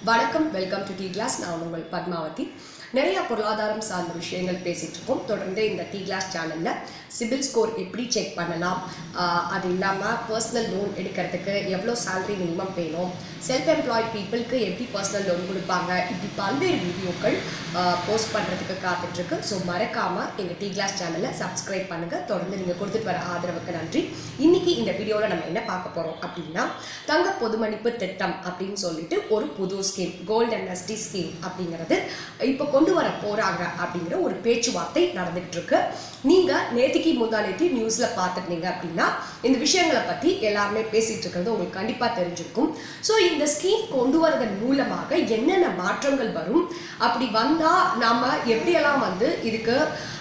வணக்கம், welcome to tea glass. நான் உங்கள் பத்மாவதி. நிறைய பொருளாதாரம் சார்ந்த விஷயங்கள் பேசிகிட்டு இருக்கோம். தொடர்ந்து இந்த டீ கிளாஸ் சேனலில் சிபில் ஸ்கோர் எப்படி செக் பண்ணலாம், அது இல்லாமல் பர்சனல் லோன் எடுக்கிறதுக்கு எவ்வளோ சேலரி மினிமம் வேணும், செல்ஃப் எம்ப்ளாய்ட் பீப்புளுக்கு எப்படி பர்சனல் லோன் கொடுப்பாங்க, இப்படி பல்வேறு வீடியோக்கள் போஸ்ட் பண்ணுறதுக்கு காத்துட்ருக்கு. ஸோ மறக்காமல் எங்கள் டீ கிளாஸ் சேனலை சப்ஸ்கிரைப் பண்ணுங்கள். தொடர்ந்து நீங்கள் கொடுத்துட்டு வர ஆதரவுக்கு நன்றி. இன்றைக்கி இந்த வீடியோவில் நம்ம என்ன பார்க்க போகிறோம் அப்படின்னா, தங்க பொதுமணிப்பு திட்டம் அப்படின்னு சொல்லிட்டு ஒரு புது ஸ்கீம், கோல்டு அம்னஸ்டி ஸ்கீம் அப்படிங்கிறது இப்போ கொண்டு வர போகிறாங்க அப்படிங்கிற ஒரு பேச்சுவார்த்தை நடந்துகிட்டு இருக்கு. நீங்கள் நேற்றுக்கு முந்தானேத்தி நியூஸில் பார்த்துருந்தீங்க அப்படின்னா இந்த விஷயங்களை பற்றி எல்லாருமே பேசிகிட்டு இருக்கிறது உங்களுக்கு கண்டிப்பாக தெரிஞ்சிருக்கும். ஸோ இந்த ஸ்கீம் கொண்டு வரதன் மூலமாக என்னென்ன மாற்றங்கள் வரும், அப்படி வந்தால் நாம் எப்படியெல்லாம் இதுக்கு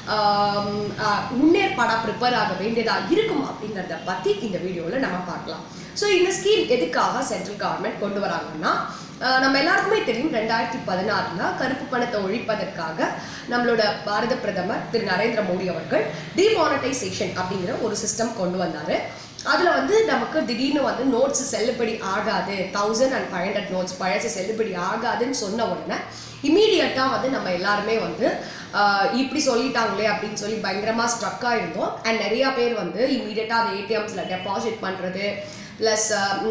முன்னேற்பாடாக ப்ரிப்பேர் ஆக வேண்டியதாக இருக்கும் அப்படிங்கிறத பற்றி இந்த வீடியோவில் நம்ம பார்க்கலாம். ஸோ இந்த ஸ்கீம் எதுக்காக சென்ட்ரல் கவர்மெண்ட் கொண்டு வராங்கன்னா, நம்ம எல்லாருக்குமே தெரியும் 2016 கருப்பு பணத்தை ஒழிப்பதற்காக நம்மளோட பாரத பிரதமர் திரு நரேந்திர மோடி அவர்கள் டிமானிட்டைசேஷன் அப்படிங்கிற ஒரு சிஸ்டம் கொண்டு வந்தார். அதில் நமக்கு திடீர்னு நோட்ஸ் செல்லுபடி ஆகாது, 1000 and 500 நோட்ஸ் பழசு செல்லுபடி ஆகாதுன்னு சொன்ன உடனே இமீடியட்டாக நம்ம எல்லாருமே இப்படி சொல்லிட்டாங்களே அப்படின்னு சொல்லி பயங்கரமாக ஸ்ட்ரக்காக இருந்தோம். அண்ட் நிறையா பேர் இமீடியட்டாக அதை ஏடிஎம்ஸில் டெபாசிட் பண்ணுறது, ப்ளஸ்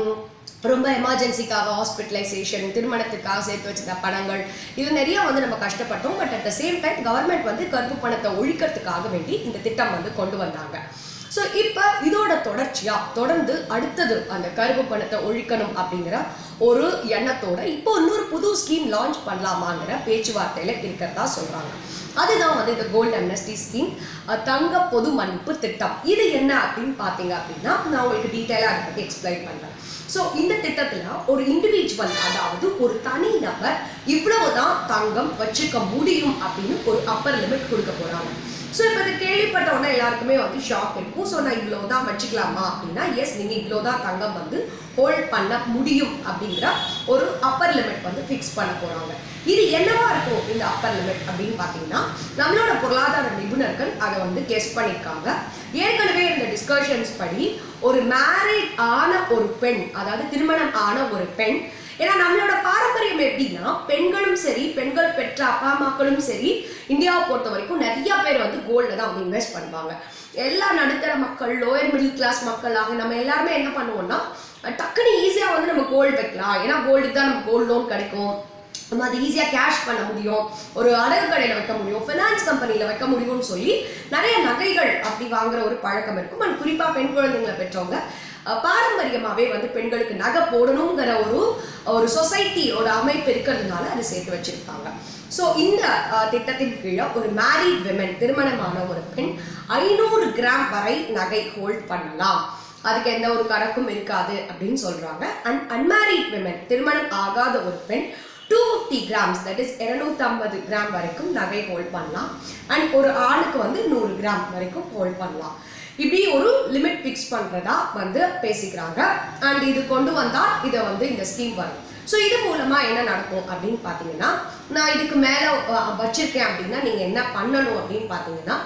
ரொம்ப எமர்ஜென்சிக்காக ஹாஸ்பிட்டலைசேஷன், திருமணத்துக்காக சேர்த்து வச்சிருந்த பணங்கள், இது நிறையா நம்ம கஷ்டப்பட்டோம். But at the same time government கருப்பு பணத்தை ஒழிக்கிறதுக்காக வேண்டி இந்த திட்டம் கொண்டு வந்தாங்க. ஸோ இப்போ இதோட தொடர்ச்சியாக தொடர்ந்து அடுத்தது அந்த கருப்பு பணத்தை ஒழிக்கணும் அப்படிங்கிற ஒரு எண்ணத்தோட இப்போ இன்னொரு புது ஸ்கீம் லான்ச் பண்ணலாமாங்கிற பேச்சுவார்த்தையில் இருக்கிறதா சொல்கிறாங்க. அதுதான் இந்த கோல்டு அம்னஸ்டி ஸ்கீம், தங்க பொது மன்னிப்பு திட்டம். இது என்ன அப்படின்னு பார்த்தீங்க அப்படின்னா, நான் உங்களுக்கு டீட்டெயிலாக அதை பற்றி எக்ஸ்பிளைன் பண்ணுறேன். ஸோ இந்த திட்டத்தில் ஒரு இண்டிவிஜுவல், அதாவது ஒரு தனி நபர் இவ்வளவுதான் தங்கம் வச்சுக்க முடியும் அப்படின்னு ஒரு அப்பர் லிமிட் கொடுக்க போகிறாங்க. ஸோ இப்போ இதை கேள்விப்பட்ட உடனே எல்லாருக்குமே ஷாக் இருக்கும். ஸோ நான் இவ்வளோ தான் வச்சுக்கலாமா அப்படின்னா, எஸ், நீங்கள் இவ்வளோ தான் தங்கம் ஹோல்ட் பண்ண முடியும் அப்படிங்கிற ஒரு அப்பர் லிமிட் ஃபிக்ஸ் பண்ண போகிறாங்க. இது என்னவா இருக்கும் இந்த அப்பர் லிமிட் அப்படின்னு பார்த்தீங்கன்னா, நம்மளோட பொருளாதார நிபுணர்கள் அதை கெஸ் பண்ணியிருக்காங்க. ஏற்கனவே இந்த டிஸ்கஷன்ஸ் படி ஒரு மேரிட் ஆன ஒரு பெண், அதாவது திருமணம் ஆன ஒரு பெண், ஏன்னா நம்மளோட பாரம்பரியம் எப்படின்னா, பெண்களும் சரி, பெண்கள் பெற்ற அப்பா அம்மாக்களும் சரி, இந்தியாவை பொறுத்த வரைக்கும் நிறைய பேர் கோல்டில் தான் இன்வெஸ்ட் பண்ணுவாங்க. எல்லா நடுத்தர மக்கள், லோயர் மிடில் கிளாஸ் மக்களாக நம்ம எல்லாருமே என்ன பண்ணுவோம்னா, டக்குன்னு ஈஸியாக நம்ம கோல்டு வைக்கலாம், ஏன்னா கோல்டுக்கு தான் நம்ம கோல்டு லோன் கிடைக்கும், நம்ம அதை ஈஸியாக கேஷ் பண்ண முடியும், ஒரு அடகு கடையில் வைக்க முடியும், ஃபினான்ஸ் கம்பெனியில் வைக்க முடியும்னு சொல்லி நிறைய நகைகள் அப்படி வாங்குற ஒரு பழக்கம் இருக்கும். அண்ட் குறிப்பாக பெண் குழந்தைங்களை பெற்றவங்க பாரம்பரியமாகவே பெண்களுக்கு நகை போடணுங்கிற ஒரு சொசைட்டியோட அமைப்பு இருக்கிறதுனால அதை சேர்த்து வச்சிருப்பாங்க. ஸோ இந்த திட்டத்தின் கீழே ஒரு மேரிட் விமன், திருமணமான ஒரு பெண் 500 கிராம் வரை நகை ஹோல்ட் பண்ணலாம், அதுக்கு எந்த ஒரு கணக்கும் இருக்காது அப்படின்னு சொல்றாங்க. அண்ட் அன்மேரிட் விமன், திருமணம் ஆகாத ஒரு பெண் 250 கிராம்ஸ், தட் இஸ் 250 கிராம் வரைக்கும் நகை ஹோல்ட் பண்ணலாம். அண்ட் ஒரு ஆணுக்கு 100 கிராம் வரைக்கும் ஹோல்ட் பண்ணலாம். இப்படி ஒரு லிமிட் ஃபிக்ஸ் பண்ணுறதா பேசிக்கிறாங்க. அண்ட் இது கொண்டு வந்தால் இதை இந்த ஸ்கீம் வரும். ஸோ இது மூலமாக என்ன நடக்கும் அப்படின்னு பார்த்தீங்கன்னா, நான் இதுக்கு மேலே வச்சிருக்கேன் அப்படின்னா நீங்கள் என்ன பண்ணணும் அப்படின்னு பார்த்தீங்கன்னா,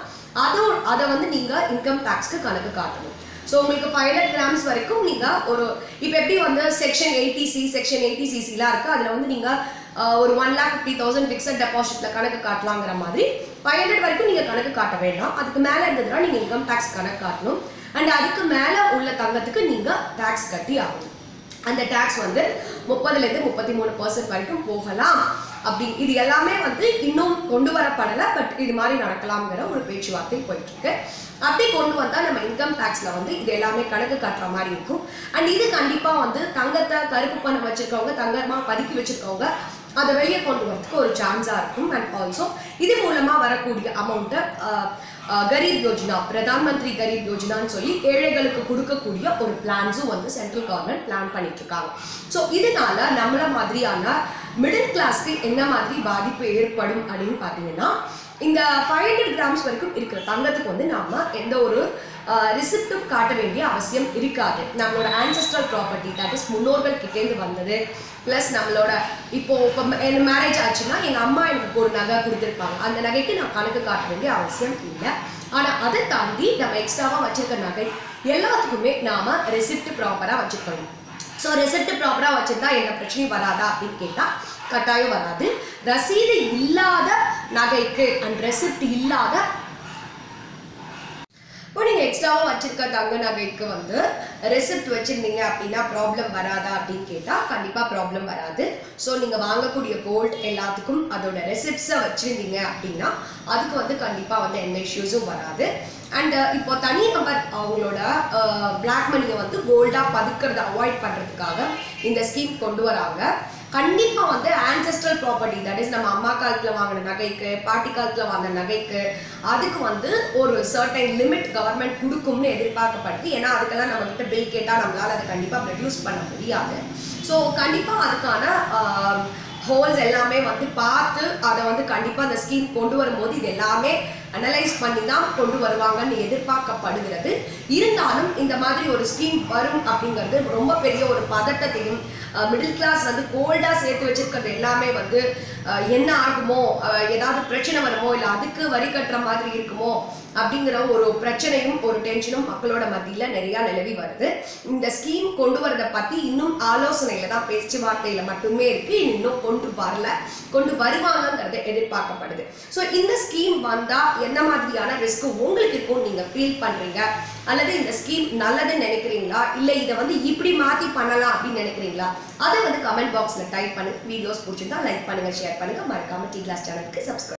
அதை நீங்கள் இன்கம் டேக்ஸ்க்கு கணக்கு காட்டணும். ஸோ உங்களுக்கு 500 கிராம்ஸ் வரைக்கும் நீங்கள் இப்போ எப்படி செக்ஷன் 80C, செக்ஷன் 80CCலாம் இருக்குது, அதில் நீங்கள் ஒரு 1,50,000 ஃபிக்ஸட் டெபாசிட்டில் கணக்கு காட்டலாங்கிற மாதிரி 500 வரைக்கும் நீங்கள் கணக்கு காட்ட வேண்டாம். அதுக்கு மேலே இருந்ததுன்னா நீங்கள் இன்கம் டேக்ஸ் கணக்கு காட்டணும். அண்ட் அதுக்கு மேலே உள்ள தங்கத்துக்கு நீங்கள் டேக்ஸ் கட்டி ஆகணும். அந்த டேக்ஸ் 30லேருந்து 33% வரைக்கும் போகலாம். அப்படி இது எல்லாமே இன்னும் கொண்டு வரப்படலை, பட் இது மாதிரி நடக்கலாம்ங்கிற ஒரு பேச்சுவார்த்தை போயிட்டு இருக்கு. அப்படி கொண்டு வந்தால் நம்ம இன்கம் டேக்ஸில் இது எல்லாமே கணக்கு காட்டுற மாதிரி இருக்கும். அண்ட் இது கண்டிப்பாக தங்கத்தை கருப்பு பணம் வச்சுருக்கவங்க, தங்கமாக பதுக்கி வச்சுருக்கவங்க அதை வெளியே கொண்டு வரதுக்கு ஒரு சான்ஸாக இருக்கும். அண்ட் ஆல்சோ இது மூலமாக வரக்கூடிய அமௌண்ட்டை கரீப் யோஜனா, பிரதான் மந்திரி கரீப் யோஜனான்னு சொல்லி ஏழைகளுக்கு கொடுக்கக்கூடிய ஒரு பிளான்ஸும் சென்ட்ரல் கவர்மெண்ட் பிளான் பண்ணிட்டு இருக்காங்க. ஸோ இதனால நம்மள மாதிரியான மிடில் கிளாஸ்க்கு என்ன மாதிரி பாதிப்பு ஏற்படும் அப்படின்னு பார்த்தீங்கன்னா, இந்த 500 கிராம்ஸ் வரைக்கும் இருக்கிற தங்கத்துக்கு நாம எந்த ஒரு ரிசிப்டும் காட்ட வேண்டிய அவசியம் இருக்காது. நம்மளோட ஆன்செஸ்ட்ரல் ப்ராப்பர்ட்டி, தட் இஸ் முன்னோர்கள் கிட்டேருந்து வந்தது, ப்ளஸ் நம்மளோட இப்போ எனக்கு மேரேஜ் ஆச்சுன்னா எங்கள் அம்மா எனக்கு ஒரு நகை கொடுத்துருப்பாங்க, அந்த நகைக்கு நான் கணக்கு காட்ட வேண்டிய அவசியம் இல்லை. ஆனால் அதை தாண்டி நம்ம எக்ஸ்ட்ராவாக வச்சிருக்க நகை எல்லாத்துக்குமே நாம் ரெசிப்ட் ப்ராப்பராக வச்சுக்கணும். ஸோ ரெசிப்ட் ப்ராப்பராக வச்சுருந்தா எந்த பிரச்சனையும் வராதா அப்படின்னு கேட்டால் கட்டாயம் வராது. ரசீது இல்லாத நகைக்கு அண்ட் ரெசிப்ட் இல்லாத இப்போ நீங்கள் எக்ஸ்ட்ராவாக வச்சுருக்க தங்க நகைக்கு வந்து ரெசிப்ட் வச்சுருந்தீங்க அப்படின்னா ப்ராப்ளம் வராதா அப்படின்னு கேட்டால் கண்டிப்பாக ப்ராப்ளம் வராது. ஸோ நீங்கள் வாங்கக்கூடிய கோல்ட் எல்லாத்துக்கும் அதோட ரெசிப்ட்ஸை வச்சுருந்தீங்க அப்படின்னா அதுக்கு வந்து கண்டிப்பாக வந்து எந்த இஷ்யூஸும் வராது. அண்ட் இப்போ தனி நபர் அவங்களோட பிளாக் மணியை வந்து கோல்டாக பதுக்கிறத அவாய்ட் பண்ணுறதுக்காக இந்த ஸ்கீம் கொண்டு வராங்க. கண்டிப்பாக வந்து ஆன்செஸ்ட்ரல் ப்ராப்பர்ட்டி, தட் இஸ் நம்ம அம்மா காலத்தில் வாங்கின நகைக்கு, பாட்டி காலத்தில் வாங்கின நகைக்கு அதுக்கு வந்து ஒரு சர்டைன் லிமிட் கவர்மெண்ட் கொடுக்கும்னு எதிர்பார்க்கப்படுது. ஏன்னா அதுக்கெல்லாம் நம்மகிட்ட பில் கேட்டால் நம்மளால் அதை கண்டிப்பாக ப்ரொடியூஸ் பண்ண முடியாது. ஸோ கண்டிப்பாக அதுக்கான ஹோல்ஸ் எல்லாமே வந்து பார்த்து அதை வந்து கண்டிப்பாக அந்த ஸ்கீம் கொண்டு வரும்போது இது எல்லாமே அனலைஸ் பண்ணி தான் கொண்டு வருவாங்கன்னு எதிர்பார்க்கப்படுகிறது. இருந்தாலும் இந்த மாதிரி ஒரு ஸ்கீம் வரும் அப்படிங்கிறது ரொம்ப பெரிய ஒரு பதட்டத்தையும், மிடில் கிளாஸ் வந்து கோல்டாக சேர்த்து வச்சிருக்கிறது எல்லாமே வந்து என்ன ஆகுமோ, ஏதாவது பிரச்சனை வருமோ, இல்லை அதுக்கு வரி கட்டுற மாதிரி இருக்குமோ அப்படிங்கிற ஒரு பிரச்சனையும் ஒரு டென்ஷனும் மக்களோட மத்தியில் நிறையா நிலவி வருது. இந்த ஸ்கீம் கொண்டு வரதை பற்றி இன்னும் ஆலோசனையில் தான், பேச்சுவார்த்தையில் மட்டுமே இருக்கு, இன்னும் கொண்டு வரல, கொண்டு வருவாங்கங்கிறது எதிர்பார்க்கப்படுது. ஸோ இந்த ஸ்கீம் வந்தால் என்ன மாதிரியான ரிஸ்க் உங்களுக்கு இருக்கும் நீங்கள் ஃபீல் பண்ணுறீங்க, அல்லது இந்த ஸ்கீம் நல்லதுன்னு நினைக்கிறீங்களா, இல்லை இதை வந்து இப்படி மாற்றி பண்ணலாம் அப்படின்னு நினைக்கிறீங்களா, அதை வந்து கமெண்ட் பாக்ஸில் டைப் பண்ணுங்க. வீடியோஸ் பிடிச்சிருந்தா லைக் பண்ணுங்கள், ஷேர் பண்ணுங்கள், மறக்காமல் டீ கிளாஸ் சேனலுக்கு சப்ஸ்கிரைப்